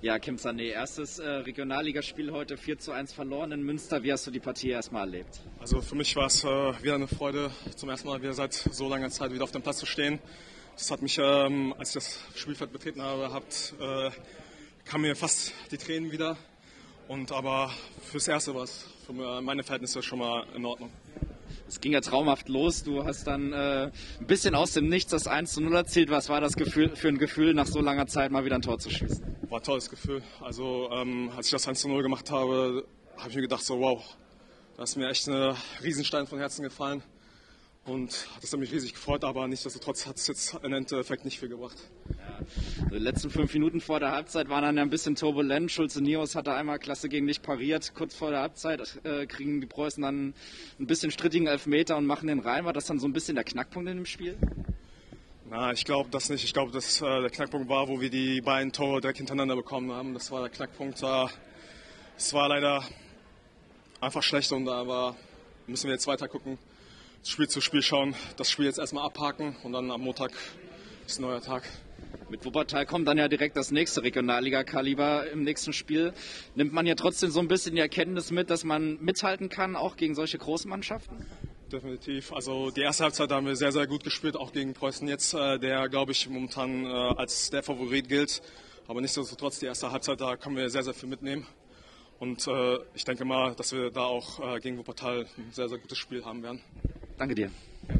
Ja, Kim Sané, erstes Regionalligaspiel heute 4:1 verloren in Münster. Wie hast du die Partie erstmal erlebt? Also für mich war es wieder eine Freude, zum ersten Mal wieder seit so langer Zeit wieder auf dem Platz zu stehen. Das hat mich, als ich das Spielfeld betreten habe, kamen mir fast die Tränen wieder. Aber fürs Erste war es für meine Verhältnisse schon mal in Ordnung. Es ging ja traumhaft los. Du hast dann ein bisschen aus dem Nichts das 1:0 erzielt. Was war das für ein Gefühl, nach so langer Zeit mal wieder ein Tor zu schießen? War ein tolles Gefühl. Also als ich das 1:0 gemacht habe, habe ich mir gedacht, so wow, da ist mir echt ein Riesenstein von Herzen gefallen. Und das hat mich riesig gefreut, aber nichtsdestotrotz hat es jetzt im Endeffekt nicht viel gebracht. Ja. Die letzten 5 Minuten vor der Halbzeit waren dann ja ein bisschen turbulent. Schulze-Nios hatte einmal klasse gegen dich pariert. Kurz vor der Halbzeit kriegen die Preußen dann ein bisschen strittigen Elfmeter und machen den rein. War das dann so ein bisschen der Knackpunkt in dem Spiel? Na, ich glaube das nicht. Ich glaube, dass der Knackpunkt war, wo wir die beiden Tore direkt hintereinander bekommen haben. Das war der Knackpunkt. Es war leider einfach schlecht und da müssen wir jetzt weiter gucken. Spiel zu Spiel schauen, das Spiel jetzt erstmal abhaken und dann am Montag ist ein neuer Tag. Mit Wuppertal kommt dann ja direkt das nächste Regionalliga-Kaliber im nächsten Spiel. Nimmt man ja trotzdem so ein bisschen die Erkenntnis mit, dass man mithalten kann, auch gegen solche großen Mannschaften? Definitiv. Also die erste Halbzeit haben wir sehr, sehr gut gespielt, auch gegen Preußen jetzt, der, glaube ich, momentan als der Favorit gilt. Aber nichtsdestotrotz, die erste Halbzeit, da können wir sehr, sehr viel mitnehmen. Und ich denke mal, dass wir da auch gegen Wuppertal ein sehr, sehr gutes Spiel haben werden. Danke dir.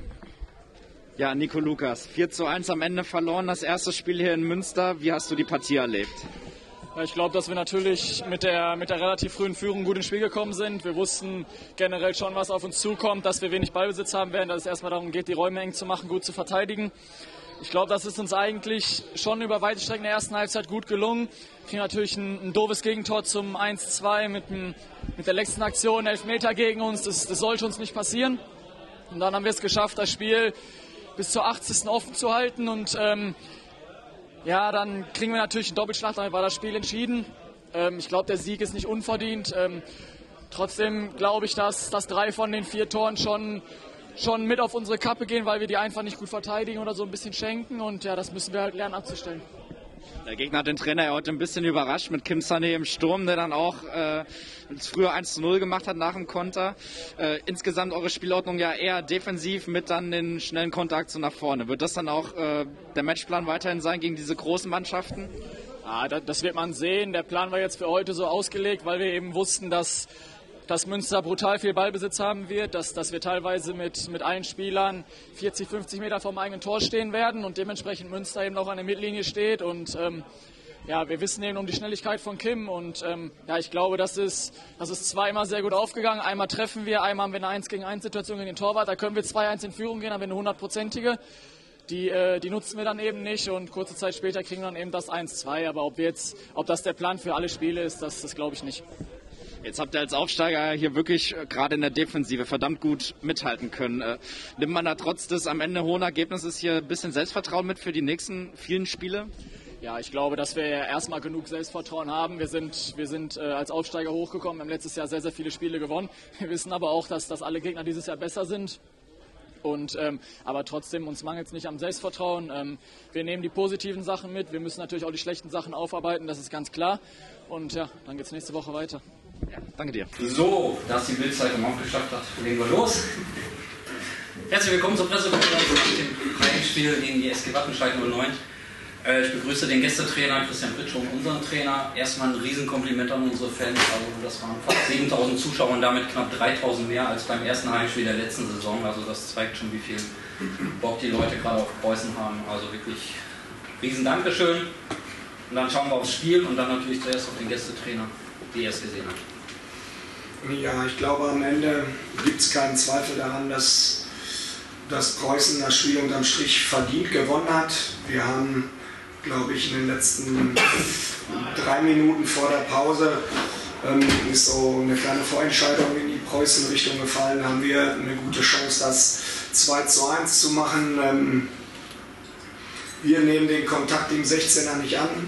Ja, Nico Lukas, 4:1 am Ende verloren, das erste Spiel hier in Münster. Wie hast du die Partie erlebt? Ja, ich glaube, dass wir natürlich mit der relativ frühen Führung gut ins Spiel gekommen sind. Wir wussten generell schon, was auf uns zukommt, dass wir wenig Ballbesitz haben werden, dass es erstmal darum geht, die Räume eng zu machen, gut zu verteidigen. Ich glaube, das ist uns eigentlich schon über weite Strecken der ersten Halbzeit gut gelungen. Wir kriegen natürlich ein doofes Gegentor zum 1:2 mit der letzten Aktion, Elfmeter gegen uns. Das sollte uns nicht passieren. Und dann haben wir es geschafft, das Spiel bis zur 80. offen zu halten. Und dann kriegen wir natürlich einen Doppelschlag, damit war das Spiel entschieden. Ich glaube, der Sieg ist nicht unverdient. Trotzdem glaube ich, dass 3 von den 4 Toren schon mit auf unsere Kappe gehen, weil wir die einfach nicht gut verteidigen oder so ein bisschen schenken. Und ja, das müssen wir halt lernen abzustellen. Der Gegner hat den Trainer ja heute ein bisschen überrascht mit Kim Sané im Sturm, der dann auch früher 1:0 gemacht hat nach dem Konter. Insgesamt eure Spielordnung ja eher defensiv mit dann den schnellen Konteraktionen nach vorne. Wird das dann auch der Matchplan weiterhin sein gegen diese großen Mannschaften? Ja, das wird man sehen. Der Plan war jetzt für heute so ausgelegt, weil wir eben wussten, dass Münster brutal viel Ballbesitz haben wird, dass wir teilweise mit allen Spielern 40, 50 Meter vom eigenen Tor stehen werden und dementsprechend Münster eben auch an der Mittellinie steht. Und wir wissen eben um die Schnelligkeit von Kim und ich glaube, das ist zweimal sehr gut aufgegangen. Einmal treffen wir, einmal haben wir eine 1-gegen-1-Situation gegen den Torwart, da können wir 2:1 in Führung gehen, haben wir eine 100-prozentige. Die nutzen wir dann eben nicht und kurze Zeit später kriegen wir dann eben das 1:2. Aber ob das der Plan für alle Spiele ist, das glaube ich nicht. Jetzt habt ihr als Aufsteiger hier wirklich gerade in der Defensive verdammt gut mithalten können. Nimmt man da trotz des am Ende hohen Ergebnisses hier ein bisschen Selbstvertrauen mit für die nächsten vielen Spiele? Ja, ich glaube, dass wir erstmal genug Selbstvertrauen haben. Wir sind als Aufsteiger hochgekommen, haben letztes Jahr sehr, sehr viele Spiele gewonnen. Wir wissen aber auch, dass alle Gegner dieses Jahr besser sind. Aber trotzdem, uns mangelt es nicht am Selbstvertrauen. Wir nehmen die positiven Sachen mit. Wir müssen natürlich auch die schlechten Sachen aufarbeiten, das ist ganz klar. Und ja, dann geht es nächste Woche weiter. Ja, danke dir. So, da es die Bildzeitung aufgeschafft hat, legen wir los. Herzlich willkommen zur Pressekonferenz nach dem Heimspiel gegen die SG Wattenscheid 09. Ich begrüße den Gästetrainer Christian Pritschung, unseren Trainer. Erstmal ein Riesenkompliment an unsere Fans. Also das waren fast 7.000 Zuschauer und damit knapp 3.000 mehr als beim ersten Heimspiel der letzten Saison. Also das zeigt schon, wie viel Bock die Leute gerade auf Preußen haben. Also wirklich riesen Dankeschön. Und dann schauen wir aufs Spiel und dann natürlich zuerst auf den Gästetrainer, wie er es gesehen hat. Ja, ich glaube, am Ende gibt es keinen Zweifel daran, dass Preußen das Spiel unterm Strich verdient gewonnen hat. Wir haben, glaube ich, in den letzten 3 Minuten vor der Pause ist so eine kleine Vorentscheidung in die Preußen-Richtung gefallen. Haben wir eine gute Chance, das 2:1 zu machen. Wir nehmen den Kontakt im 16er nicht an,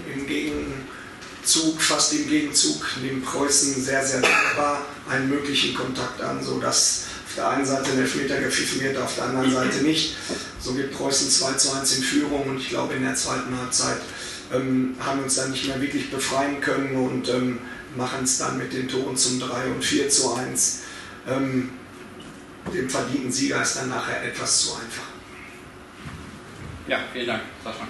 fast im Gegenzug, nimmt Preußen sehr, sehr dankbar einen möglichen Kontakt an, sodass auf der einen Seite ein Elfmeter gepfiffen wird, auf der anderen Seite nicht. So geht Preußen 2:1 in Führung und ich glaube, in der zweiten Halbzeit haben uns dann nicht mehr wirklich befreien können und machen es dann mit den Toren zum 3 und 4:1. Dem verdienten Sieger ist dann nachher etwas zu einfach. Ja, vielen Dank, Sascha.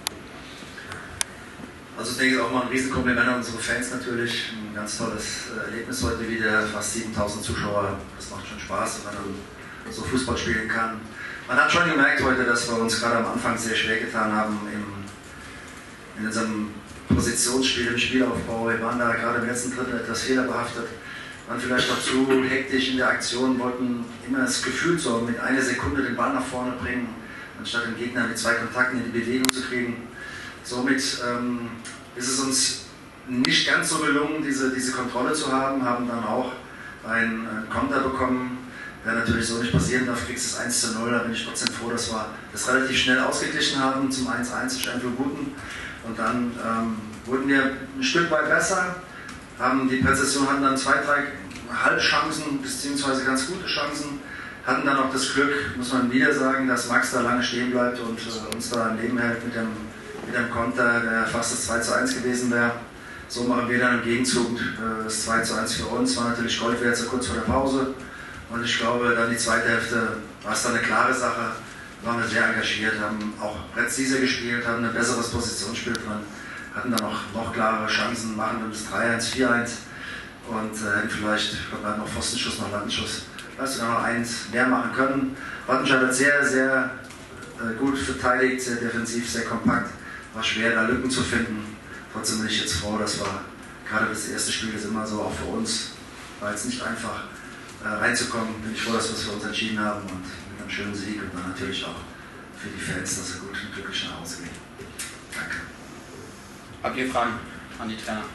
Also ich denke auch mal ein Riesenkompliment an unsere Fans natürlich. Ein ganz tolles Erlebnis heute wieder, fast 7000 Zuschauer. Das macht schon Spaß, wenn man so Fußball spielen kann. Man hat schon gemerkt heute, dass wir uns gerade am Anfang sehr schwer getan haben in unserem Positionsspiel, im Spielaufbau. Wir waren da gerade im letzten Drittel etwas fehlerbehaftet, waren vielleicht noch zu hektisch in der Aktion, wollten immer das Gefühl so mit einer Sekunde den Ball nach vorne bringen, anstatt den Gegner mit 2 Kontakten in die Bewegung zu kriegen. Somit ist es uns nicht ganz so gelungen, diese Kontrolle zu haben, haben dann auch einen Konter bekommen, der natürlich so nicht passieren darf, kriegst es 1:0, da bin ich trotzdem froh, dass wir das relativ schnell ausgeglichen haben zum 1:1 durch Andrew Booten. Und dann wurden wir ein Stück weit besser, haben die Präzision, hatten dann 2, 3 Halbchancen beziehungsweise ganz gute Chancen, hatten dann auch das Glück, muss man wieder sagen, dass Max da lange stehen bleibt und uns da am Leben hält mit dem Konter, der fast das 2:1 gewesen wäre. So machen wir dann im Gegenzug das 2:1 für uns, war natürlich Gold wert, so kurz vor der Pause. Und ich glaube, dann die zweite Hälfte war es dann eine klare Sache, waren wir sehr engagiert, haben auch präziser gespielt, haben ein besseres Positionsspiel drin, hatten dann noch klarere Chancen, machen dann das 3:1, 4:1 und hätten vielleicht noch Pfostenschuss, noch Latenschuss, weißt du, dann noch 1 mehr machen können. Wattenscheid hat sehr, sehr gut verteidigt, sehr defensiv, sehr kompakt, war schwer da Lücken zu finden. Trotzdem bin ich jetzt froh, dass wir gerade das erste Spiel ist immer so, auch für uns, war jetzt nicht einfach reinzukommen, bin ich froh, dass wir es für uns entschieden haben und mit einem schönen Sieg und dann natürlich auch für die Fans, dass sie gut und glücklich nach Hause gehen. Danke. Habt ihr Fragen an die Trainer?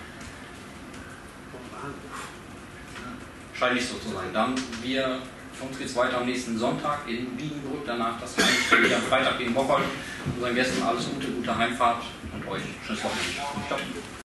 Scheint nicht so zu sein. Dann für uns geht es weiter am nächsten Sonntag in Wiedenbrück, danach das Heimspiel wieder am Freitag gegen Bocholt. Unseren Gästen alles Gute, gute Heimfahrt und euch schönes Wochenende. Ciao.